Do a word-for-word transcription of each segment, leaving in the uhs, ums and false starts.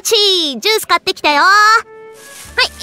ちー、ジュース買ってきたよ。はい、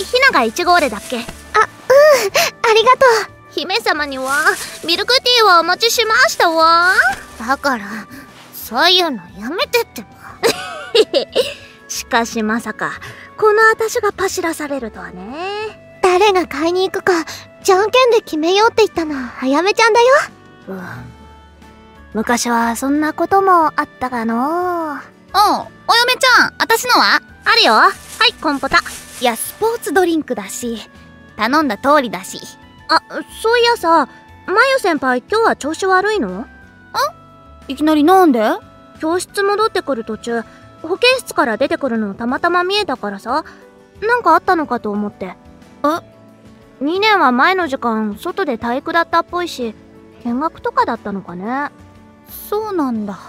ひながいち号でだっけ？あ、うん、 ありがとう。 姫様にはミルクティーをお持ちしましたわ。だからそういうのやめてってば。しかしまさかこの私がパシらされるとはね。 誰が買いに行くかじゃんけんで決めようって言ったのはあやめちゃんだよ。 うん、昔はそんなこともあったかのう。おう、お嫁ちゃん、私のはあるよ。はい、コンポタ。いや、スポーツドリンクだし頼んだ通りだし。あ、そういやさ、まゆ先輩今日は調子悪いの？あ？いきなりなんで？教室戻ってくる途中、保健室から出てくるのたまたま見えたからさ、なんかあったのかと思って。え？にねんは前の時間外で体育だったっぽいし、見学とかだったのかね。そうなんだ。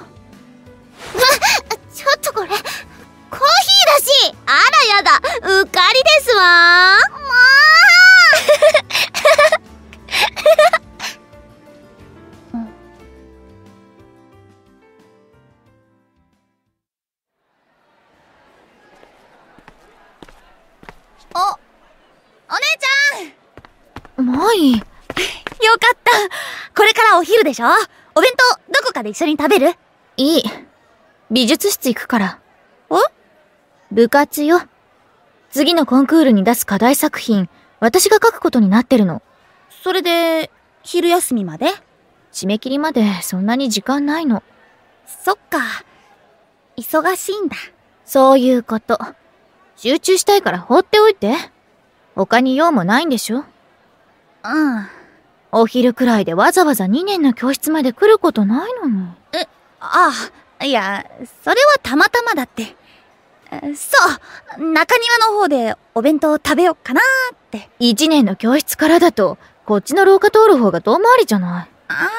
ちょっとこれコーヒーだし。あらやだ、うっかりですわ。もうお、お姉ちゃん。まい。よかった。これからお昼でしょ？お弁当どこかで一緒に食べる？いい。美術室行くから。え？部活よ。次のコンクールに出す課題作品、私が書くことになってるの。それで、昼休みまで？締め切りまでそんなに時間ないの。そっか。忙しいんだ。そういうこと。集中したいから放っておいて。他に用もないんでしょ？うん。お昼くらいでわざわざにねんの教室まで来ることないのに。え、ああ、いや、それはたまたまだって。そう、中庭の方でお弁当食べよっかなーって。いちねんの教室からだと、こっちの廊下通る方が遠回りじゃない。ああ、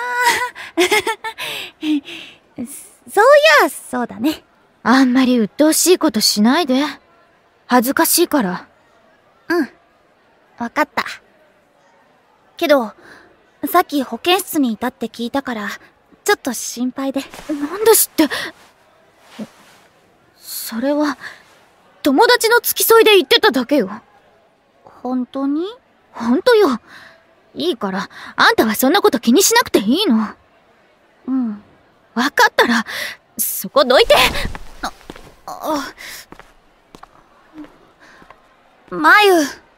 そういや、そうだね。あんまり鬱陶しいことしないで。恥ずかしいから。うん。わかった。けど、さっき保健室にいたって聞いたから、ちょっと心配で。なんですって。それは、友達の付き添いで言ってただけよ。本当に？本当よ。いいから、あんたはそんなこと気にしなくていいの。うん。わかったら、そこどいて。あ、あ、まゆ。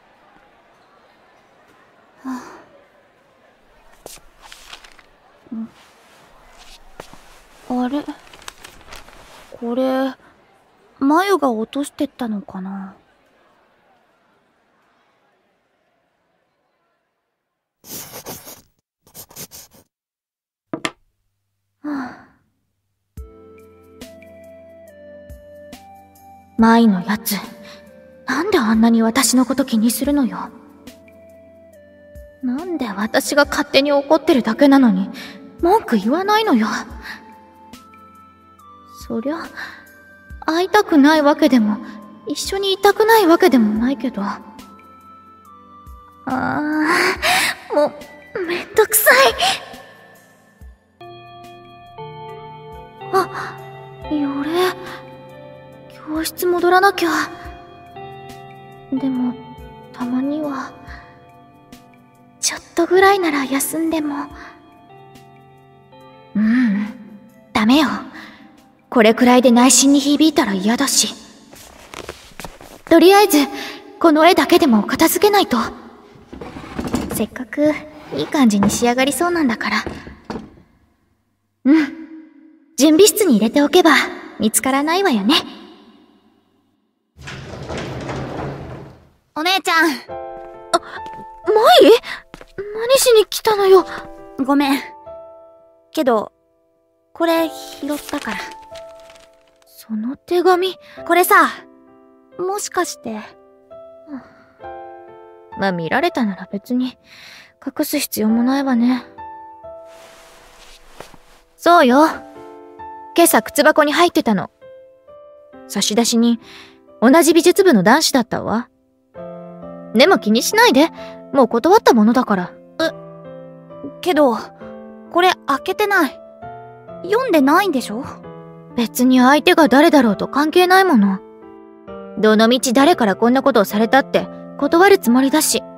あれ？これ、まゆが落としてったのかな？まいのやつ、なんであんなに私のこと気にするのよ。なんで私が勝手に怒ってるだけなのに文句言わないのよ。そりゃ会いたくないわけでも一緒にいたくないわけでもないけど、ああ、もうめんどくさい。あ、よれ、教室戻らなきゃ。でもたまにはちょっとぐらいなら休んでも。うん、ダメよ。これくらいで内心に響いたら嫌だし。とりあえずこの絵だけでも片付けないと。せっかくいい感じに仕上がりそうなんだから。うん、準備室に入れておけば見つからないわよね。お姉ちゃん。あ、舞？何しに来たのよ。ごめん。けど、これ拾ったから。その手紙？これさ、もしかして。まあ見られたなら別に隠す必要もないわね。そうよ。今朝靴箱に入ってたの。差出人、同じ美術部の男子だったわ。でも気にしないで。もう断ったものだから。え、けど、これ開けてない。読んでないんでしょ？別に相手が誰だろうと関係ないもの。 どのみち誰からこんなことをされたって断るつもりだし。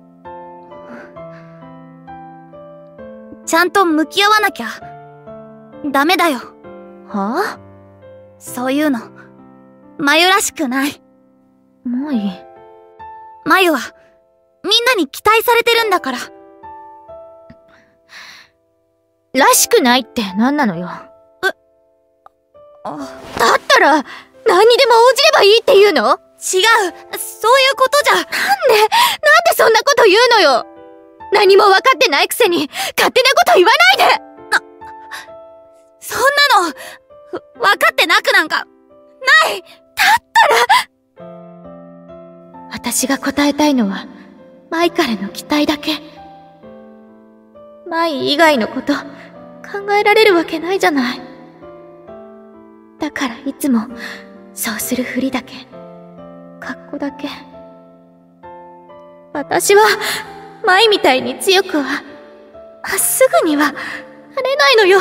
ちゃんと向き合わなきゃダメだよ。はぁ？そういうのマユらしくない。マユマユはみんなに期待されてるんだから。らしくないって何なのよ。え、あ、だったら何にでも応じればいいって言うの？違う、そういうことじゃ。なんで、なんでそんなこと言うのよ。何も分かってないくせに勝手なこと言わないで。な、そんなの分かってなくなんかない。だったら私が答えたいのはマイからの期待だけ。マイ以外のこと考えられるわけないじゃない。だからいつもそうするふりだけ、格好だけ。私はマイみたいに強くはすぐにはなれないのよ。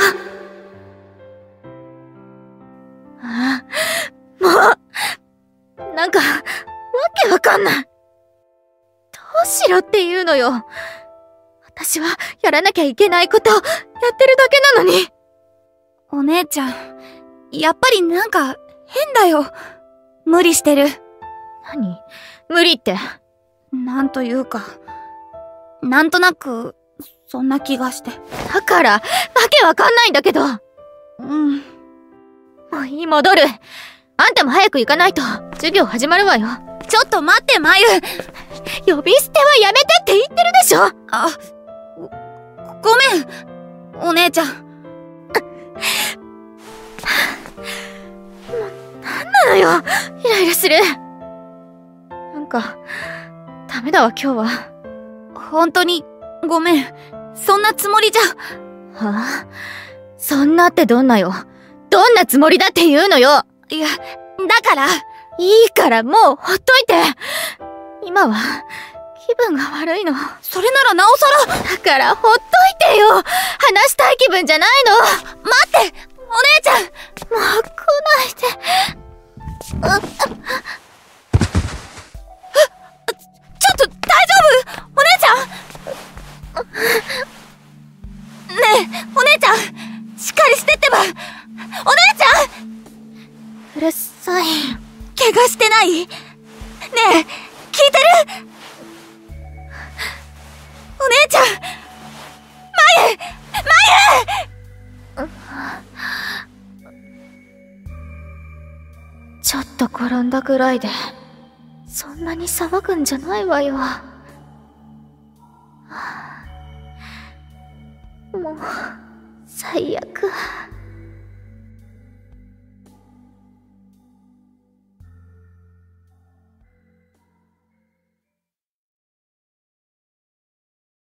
ああ、もうなんかわけわかんない。どうしろっていうのよ。私はやらなきゃいけないことやってるだけなのに。お姉ちゃん、やっぱりなんか変だよ。無理してる。何？無理って。なんというか、なんとなくそんな気がして。だからわけわかんないんだけど。うん。もういい、戻る。あんたも早く行かないと授業始まるわよ。ちょっと待って、まゆ。呼び捨てはやめてって言ってるでしょ。あ、ごめん、お姉ちゃん。もう、なんなのよ。イライラする。なんか、ダメだわ、今日は。本当に、ごめん。そんなつもりじゃ。はあ？そんなってどんなよ。どんなつもりだって言うのよ。いや、だから。いいからもうほっといて。今は気分が悪いの。それならなおさら。だからほっといてよ。話したい気分じゃないの。待って、お姉ちゃん。もう来ないで。うっ、ちょっと大丈夫？お姉ちゃん。ねえ、お姉ちゃん、しっかりしてってば。お姉ちゃん。うるさい。怪我してない？ねえ、聞いてる？お姉ちゃん、まゆ、まゆ。ちょっと転んだぐらいでそんなに騒ぐんじゃないわよ。もう最悪。